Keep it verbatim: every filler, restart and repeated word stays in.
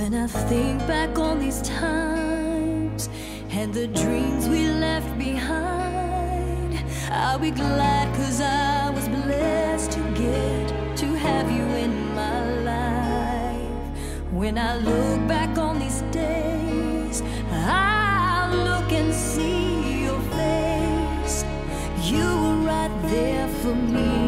When I think back on these times and the dreams we left behind, I'll be glad, 'cause I was blessed to get to have you in my life. When I look back on these days, I'll look and see your face. You were right there for me.